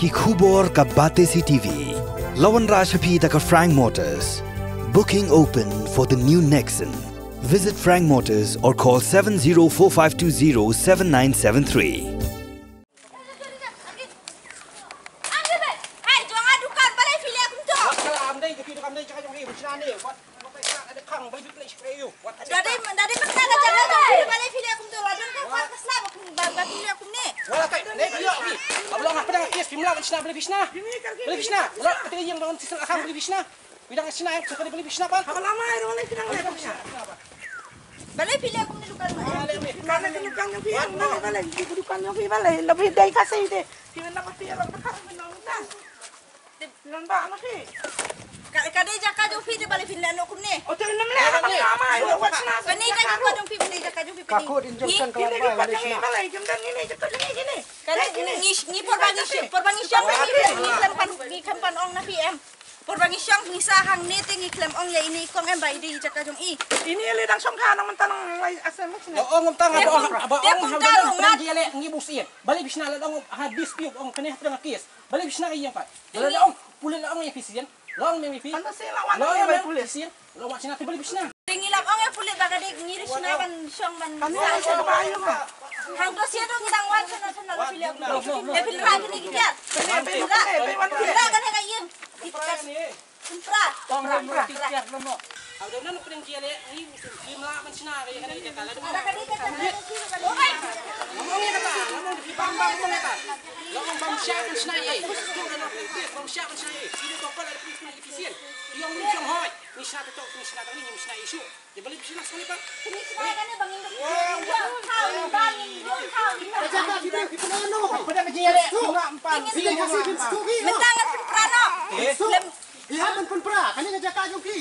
ki khubor ka bate si TV. Lawan Rashaphi ka Frank Motors. Booking open for the new Nexon. Visit Frank Motors or call 7045207973. Balai pilih aku ni dukan. Karena dukan yang pilih, balai dukan yang pilih balai lebih dari kasih deh. Pilih nak pilih orang bakar menang dah. Nampak anak ni. Kadai jaka jo pilih balai pilih anak aku ni. Oh jangan nampak apa lama itu buat senang. Bani dah jaka jo pilih jaka jo pilih. Kakut injunkan kalau balai jemdan ini jaka ini. Karena ni perbangis siang ni kempan ong na PM. Perbagi siang misahang nete ngiklem ong ya ini kong em bai di jaka jong i. Ini le dang song kha nang mentanang lai asal macam. Ong tang aba ong hawdan nang gele ngibusin. Balik bisna la ong ha dispute ong kene pedang kes. Balik bisna iyang pat. Balik ong pulil ong ya fisien. Long me fi. Anda se lawan ong bai pulil. Lo wa sina balik bisna. Ngilap ong ya pulil baga de ngiri sina ban song ban. Kan se bayu ka. Hang do sia do ngidang wan sana sana lo pilih aku. E pilih ra ni kiat. Pilih ra kan ha iyem. Pra. Tiap lomo. Ada nan pedang gele ni jimla man sina kaya kana jaka la. Ada kadi jaka. Ngomong ya kata, ngomong di bambang ngomong kata. Lo ong bam syak man sina ye. Tu dan bam syak man sina ye. Ini tokol ada pisna efisien. Yang ni jong hoy. Ni sina tok ni sina tani ni sina isu. Dia balik bisna sekali pak. Ini sina kan bang induk. Tahu bang induk tahu. Jaka kita no. Pedang gele bunga empan. Pilih kasih stuki. Mentangan prano. Ihaman pun pra, kani jaka joki.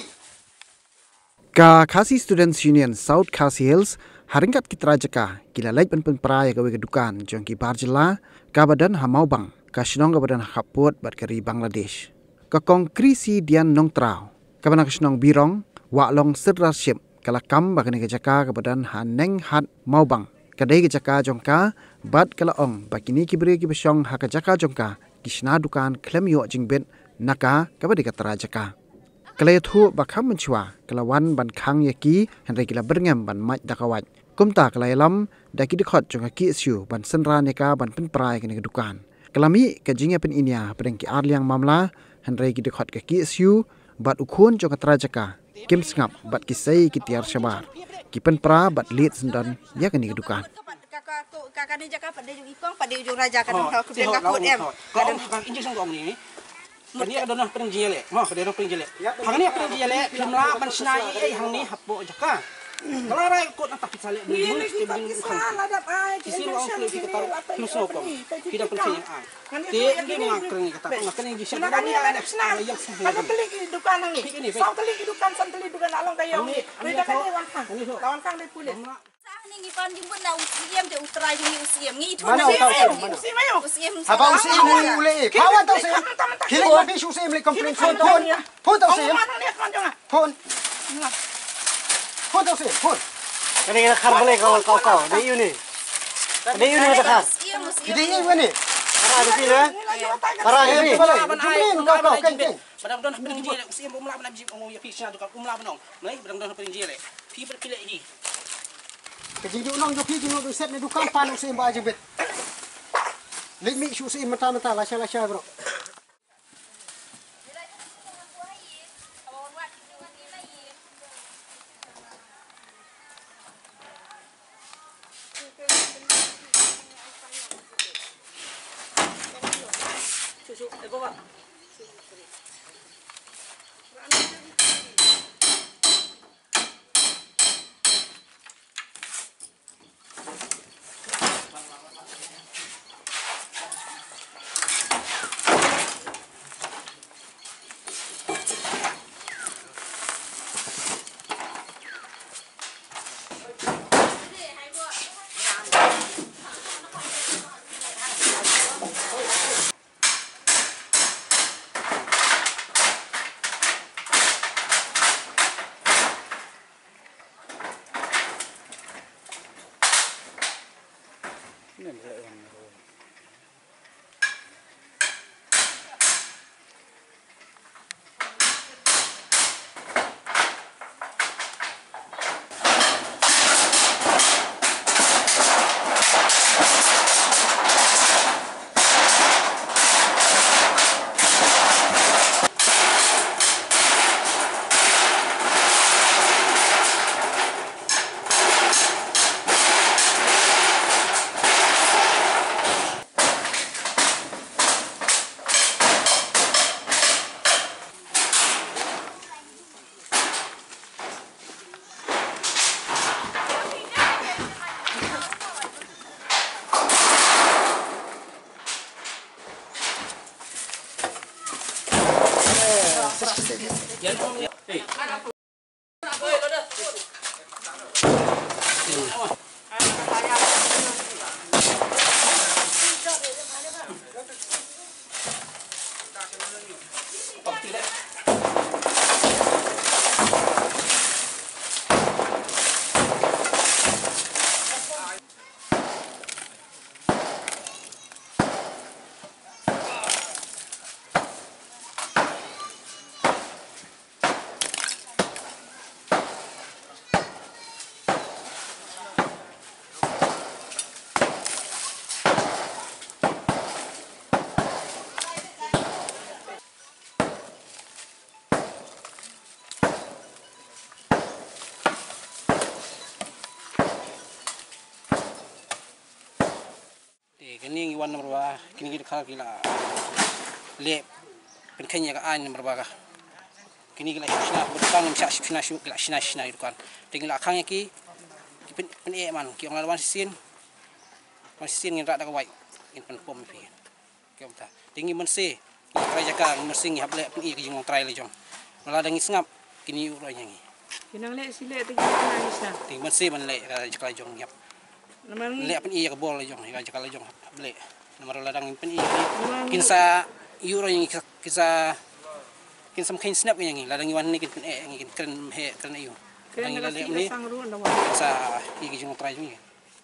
Ka Khasi Students Union South Khasi Hills haringkat kitra jaka kila laik pen praya gawe kedukan jongki barjela ka badan hamau bang ka shnong ka badan haput bat kari Bangladesh ka konkrisi dian nong trao ka bana shnong birong wa long sirraship kala kam bakani ka jaka ka badan haneng hat mau bang kadai ka jaka jongka bat kala ong bakini kibre ki besong ha ka jaka jongka kishna dukan klem yo jingbet naka ka badi ka tra jaka Kalai thu bakham menchua kalawan ban khang yaki henry kila berngam ban maj dakawat kumta kalai lam daki dikhot jonga ki isu ban senra neka ban pen prai kene dukan kalami ka jinga pen inya pedeng ki arliang mamla henry ki dikhot ka ki isu bat ukhun jonga trajaka kim sngap bat ki sei ki tiar shabar ki pen pra bat lit sendan ya kene dukan kakak ni jaka pada ujung ikong pada ujung raja kadang aku dia kaput em kadang injek sang gong ni Kani ada nak pedang jele, mah ada pedang jele. Hang ni pedang jele, jumlah ban sinai hang ni hapo jaka. Kalau rai ikut nak takut salib ni, mesti begini bukan. Kisi orang kulit kita tahu, kisah kau. Tidak penting yang ai. Dia ini mengakreng kata, mengakreng yang jisya. Kami ada senang. Kami beli dukan ni. Sau beli dukan, santeli dukan along kayu. Beda kan ni lawan kang dia pulit. Ni ngipan jemput na usiam de utrai ni usiam ngi itu Mana usiam apa usiam ule kawan tau usiam kini gua habis usiam le komplain phone tau usiam phone tau usiam phone Kani kita khar boleh kau di ini kita khar di ini mana khar ada sini khar ini kau keng Badang-badang nak pedang jele, usiam umlah nak bijib ong ya pisna juga umlah benong. Mai badang-badang pedang jele. Pi berpilih ini. Kejinju nong joki jingo set ni dukan pan usim ba jebet. Lik mi usim mata-mata lasha bro. Susu, bawa. Kini iwan berbah, kini kita kah gila lep, penkenya ke an berbah. Kini gila sina berkang misal sina syu gila sina itu kan. Tinggal akangnya ki pen man, ki orang lawan sin ngin rak dak wai, ngin pen pom pi. Kiam ta. Tinggi mense, kerja kang mersing hab lep pen ki jong trai le jong. Malah dangi sengap kini uroi nyangi. Kinang lek sile tinggi nangis na. Tinggi mense man lek kerja jong yap. Lek pen iya ke bol le jong, kerja kala jong lek. Nomor ladang pen iya. Kinsa uroi nyangi kinsa mungkin snap nyangi ladang iwan ni kin pen ngi keren he keren iyo. Ladang ila lek ni. Sa iki jong trai jong.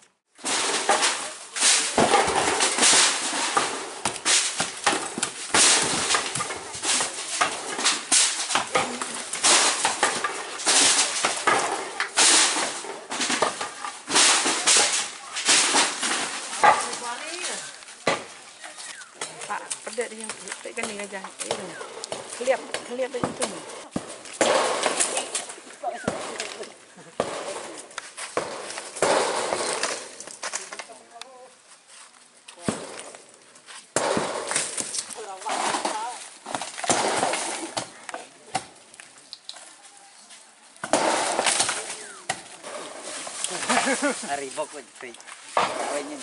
Pak, pedet yang tekan ni aja. Lihat itu. Hari bokut pri. Awalnya.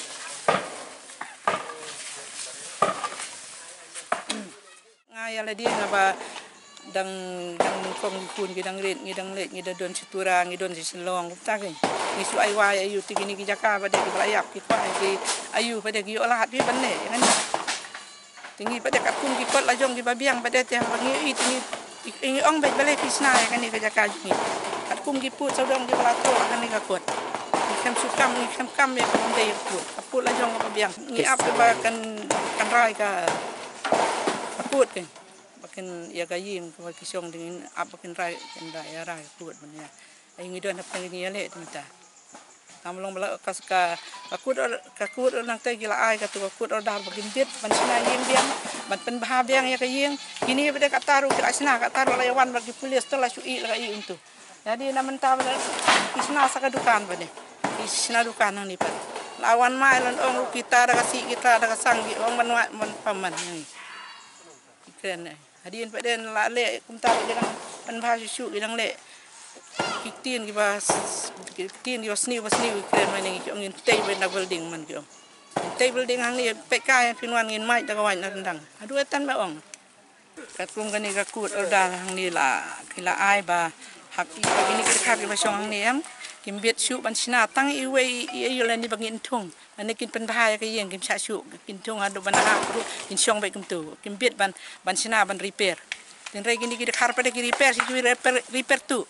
Ngaya lah dia ngapa dang kong pun gidang red ngidang let ngidon situra ngidon siselong tak ni ngisu ai wai ayu tigini ki jaka pada ki belayap ki pa ki ayu pada ki olah ki benne kan tinggi pada kapun ki pot lajong ki babiang pada teh ngi tinggi ingi ong baik balik ki snai kan ni ki jaka ni kapun ki put saudong ki belato kan ni ka kot kem sukam ni kem kam ya pun dei put lajong ki babiang ngi ap ba kan rai ka put kan makin ya gayim ko kisong dengan apa kan rai kan daerah put mana ai ngidon apa ni le minta tamlong bala kaska kakut nang te gila ai ka tu kakut dar bagin bit ban sina yim biang ban pen bahabiang ya kaying kini bede kataru kira sina kataru lawan bagi pulis to la sui la i untuk jadi namen ta isna saka dukan bade isna dukan nang ni pan lawan mai lan ong kita ada kasih kita ada kasang gi ong man paman ni keren hadiin paden la le kumta dengan pan bahasa syu gidang le kitin gibas kitin yo sni keren man ngi ong table na building man gi ong table building hang ni peka pinwan ngin mai da kawan rendang adu etan ba ong katung gani ka kut orda hang ni la kila ai ba hak ini kita kaki basong hang ni am kimbet syu ban sina tang iwe iyo lan ni bangin thung ane kin pen bahaya ka yeng kim sa syu kin thung adu ban ha ru kin syong ba kum tu kimbet ban sina ban repair tin rei gini kita karpa de ki repair si repair tu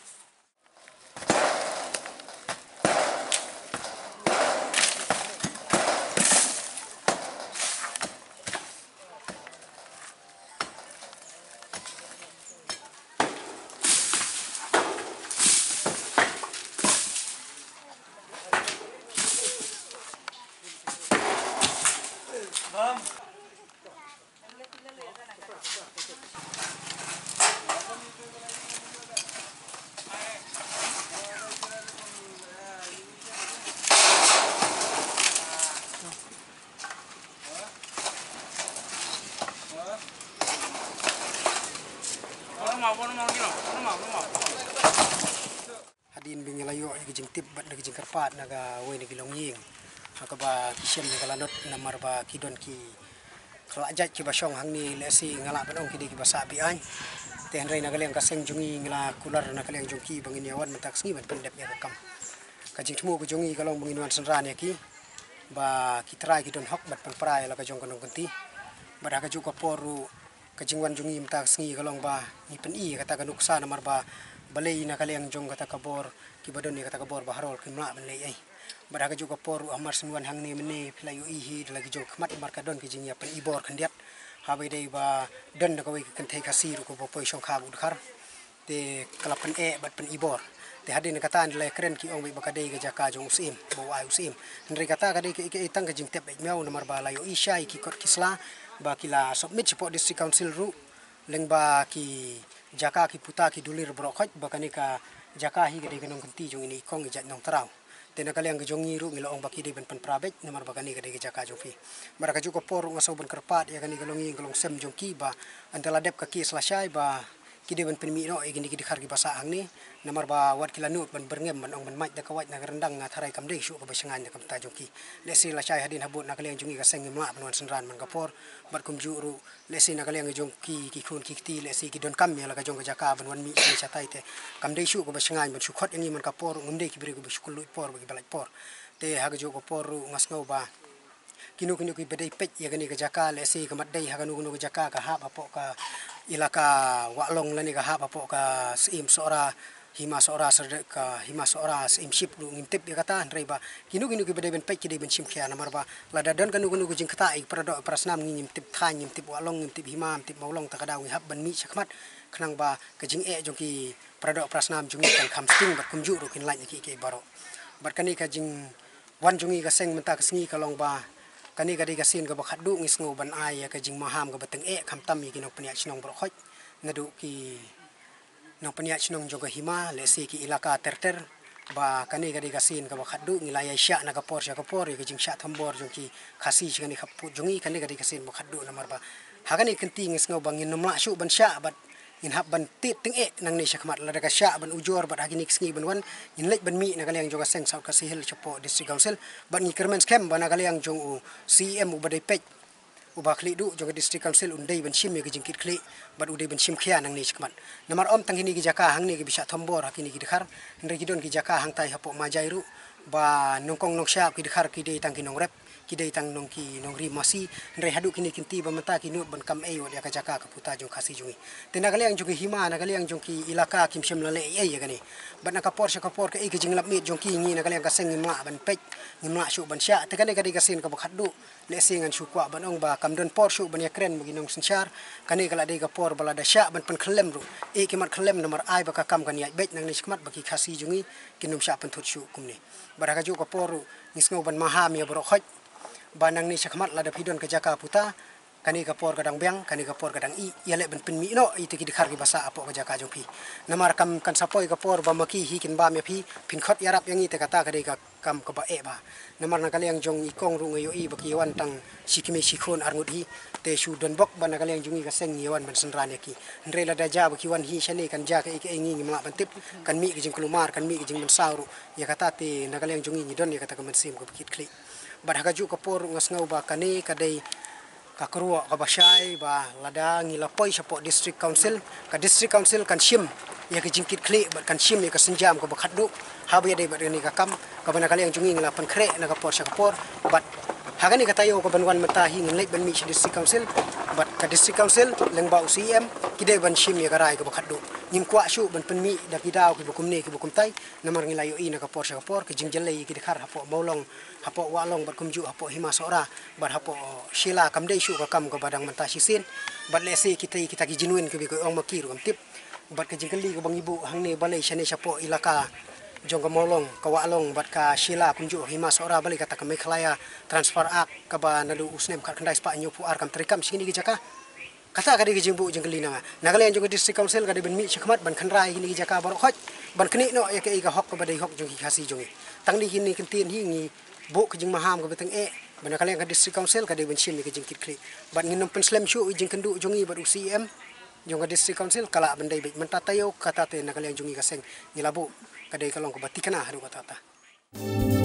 Hadin bingalayo gijing tip bat na gijing karpat naga we ni gilong ying hakaba kisem ni kalanot namar ba kidon ki kelajat ki basong hang ni lesi ngalak banong ki di ki basa bi ai ten rei nagaleng ka seng jungi ngala kular nagaleng jungki bangin yawan mentak sngi ban pendep ya kam ka jing thmu ko jungi kalong bangin wan sanran ya ki ba ki trai ki don hok bat pang prai la ka jong kanong kanti ba ka ju ka poru ka jing wan jungi mentak sngi kalong ba ni pen i kata ka nuksa namar ba balei nagaleng jong kata kabor ki badon ni kata kabor ba harol ki mla ban lei ai ba ka ju ka poru amar senwan hang ni meni playu i hi lagi jong kmat mar ka don ki jing ya pen ibor khandiat habai dei ba don na kawai kan thei khasi ru ko poi song kha bu khar te kalapan bat pen ibor te hadin kata an le kren ki ong bi bakadei ga jaka jong usim bo ai usim ndri kata ka dei ki tang ka jing tep meu namar ba layo isai ki kot kisla ba kila submit support district council ru leng ba ki jaka ki puta ki dulir brokhat ba kanika jaka hi ga dei kanong kanti jong ini kong jat nong tarau tena kaliang ke jongi ru ngilo ong baki de ben pen prabet namar bakani ke de jaka jofi maraka juko por ngaso ben kerpat ya kani galongi galong sem jongki ba antala dep ka ki selesai ba ki de ben pen mi no e gini ki dikhar ki basa ang ni namar ba wat kila nut ben berngem ben ong ben maj da kawat na rendang nga tharai kam de shu ko basengan da kam ta jongki lesi la chai hadin habut na kaliang jongi ka seng mla ben wan senran man kapor bat kum ju ru lesi na kaliang jongki ki khun ki ti lesi ki don kam ya la ka jong jaka ben wan mi ni chatai te kam de shu ko basengan ben shu khot ngi man kapor ngunde ki bri ko shukul por bagi balai por te haga jo ko por ngas ngau ba kinu ki bedai pet ya gani ka jaka lesi ka madai haga nu ka jaka ka hap apo ka ilaka walong lani ka hap apo ka sim sora hima sora ka hima sora sim ship lu ngintip ya kata rei ba kinu ki bedai ben pet ki de ben sim khia namar ba lada don kanu jing kata ik prado prasnam ngim tip than ngim tip walong ngim tip hima tip maulong ta kada wi hap ban mi chakmat khnang ba ka jing jong ki prado prasnam jung kan kham sting bat kum ju ru kin lai ki ke baro bat kani ka jing wan jungi ka seng menta ka sngi kalong ba kani ka di ka sin ka bakhat du ngis ngo ban ai ka jing maham ka bateng kham tam mi kinok pania chnong bro khoj nadu ki nong pania chnong joga hima le si ki ilaka terter ba kani ka di ka sin ka bakhat du ngilaya sha na ka por ka jing sha thambor jong ki khasi chani khapu jungi kani ka di ka sin bakhat du namar ba hagani kinti ngis ngo bangin nomla shu ban sha bat in hab ban tit ting nang ni syakmat la ka sya ban ujor bat hagini sngi ban wan in lek ban mi na kaliang joga seng South Kasihil chapo district council ban ni kermen scam ban kaliang jong u CM u badai pek u bakli du joga district council undai ban sim ge jingkit kli bat udai ban sim khia nang ni syakmat namar om tang hini gi jaka hang ni gi bisa thombor hakini gi dikhar ndre gi don gi jaka hang tai hapo majairu ba nongkong nong sya ki dikhar ki dei tang ki nong rep ki dei tang nong ki nong ri masi ndre hadu kini kinti ba mata ki nut ban kam wa dia ka jaka ka puta jong khasi jungi tena kaliang jong hima na kaliang jong ki ilaka kim sem lale ai ya gani ban na ka por ka e ki jing lap mit jong ki ngi na kaliang ka seng ngma ban pek ngma shu ban sya te kani ka di ka sin ka bakhat du le singan shu kwa ban ong ba kam don por shu ban ya kren bagi nong senchar kani kala dei ka por bala da sya ban pen khlem ru e ki mat khlem nomor ai ba ka kam kan ya bet nang ni skmat bagi khasi jungi kinum sya pen thut shu kumni baraka ju ka por ngisngo ban maham ya bro khoj banang ni syakmat lada pidon ke jaka puta kani ka por kadang biang kani ka por kadang i yale ben pen mi no itu ki dikhar ki basa apo ka jaka jong pi namar kam kan sapoi ka por ba maki hi kin ba me pi pin khot yarap yang i te kata ka de ka kam ka ba e ba namar na kaliang jong i kong ru ngayo i ba ki wan tang sikime sikhon arngut hi te shu don bok ban kaliang jong i ka seng i wan ban senran ki ndre la da ja ba ki wan hi shane kan ja ka i ngi ma ban tip kan mi ki jing klumar kan mi ki jing ban sauru ya kata te na kaliang jong i don ya kata ka man sim ko bikit kli bar hagaju ka por ngas ngau ba kani kadai ka kruwa ka basai ba lada ngila poi support district council kan sim ya ke jingkit kli ba kan sim ya ka senjam ka bakhat du habi dei ba ni ka kam ka bana kali yang jungi ngila pan kre na ka por sa ka por bat hagani ka tayo ka banwan mata hi ngilai ban mi district council bat ka district council leng ba UCM kidai ban sim ya ka rai ka bakhat du nim kwa shu ban pen mi da kidaw ki bukum ne ki bukum tai namar ngilayo ina ka por sa ka por ke jingjale ki dikhar hapo maulong hapo walong bat kumju hapo hima sora bat hapo shila kam dei shu ka kam ka badang manta sisin bat lesi kita ki jinuin ke bi ko ong makir kam tip bat ke jingkali ka bang ibu hang ne balai shane sapo ilaka jong ka maulong ka walong bat ka shila kumju hima sora balai kata ka mekhlaya transfer ak ka ba nadu usnem khat khandai spa nyu pu ar kam trikam sini ki jaka kata ka di jingbu jingkali na nagale jong district council ka di ben mi chakmat ban khanrai hini jaka baro khoj ban kni no ya ke ka hok ka badai hok jong ki khasi jong tang di hini kentin hi ngi bu ke jing maham ka beteng ban kalian ka district council ka di ben sim ke jing kit kli ban nginom pen slam shu jing kendu jong i ba UCM jong ka district council kala bandai be menta tayo kata te nagale jong i ka seng ngilabu ka dei kalong ka batikana haru kata ta